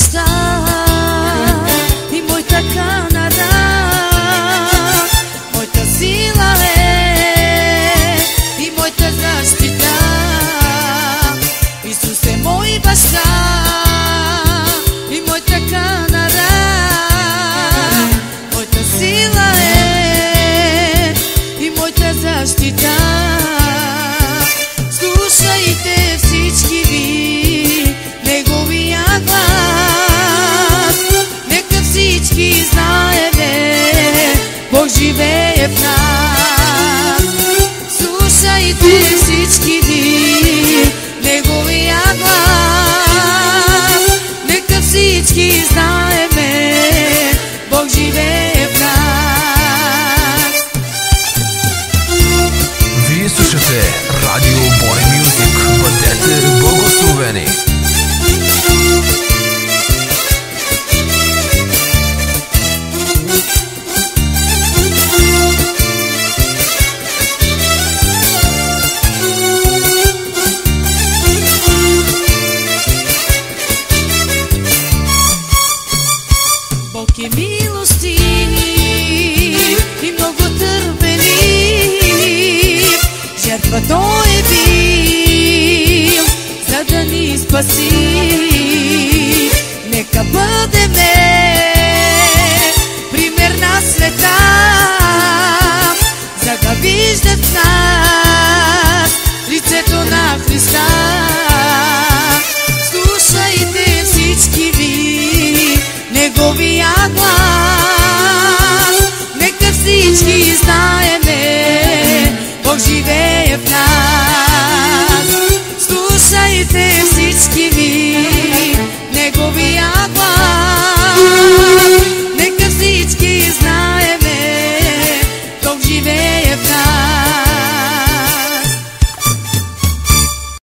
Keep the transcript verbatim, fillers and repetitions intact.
баща и моята Канада. Моята сила е и моята защита. Исус е мой баща и моята Канада. Моята сила е и моята защита. Слушайте всички ви неговия глас. Нека всички знаеме, Бог живее в нас. Слушайте всички ви неговия глас. Нека всички знаеме, Бог живее в нас. Вие слушате Радио Body Music. Бъдете благословени! Бог е милостив и много търпелив. Жертва Той е бил, за да ни спаси.